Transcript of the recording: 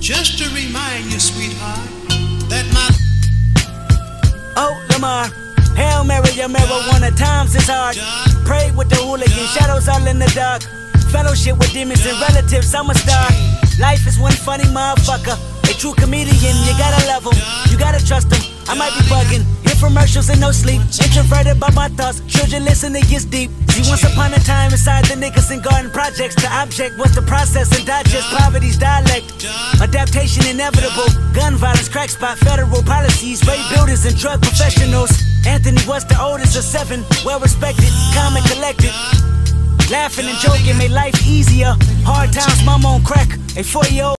just to remind you, sweetheart, that my... Oh, Lamar, Hail Mary, your marijuana times is hard. Pray with the hooligan, shadows all in the dark. Fellowship with demons and relatives, I'm a star. Life is one funny motherfucker. A true comedian, you gotta love him, you gotta trust him. I might be bugging, infomercials and no sleep. Introverted by my thoughts, children listen, it gets deep. See, once upon a time inside the Nicholson Garden Projects, the object was to process and digest poverty's dialect. Adaptation inevitable, gun violence, crack spot, federal policies, rape builders and drug professionals. Anthony was the oldest of 7, well respected, calm and collected. Laughing and joking made life easier. Hard times, mama on crack, a 4-year-old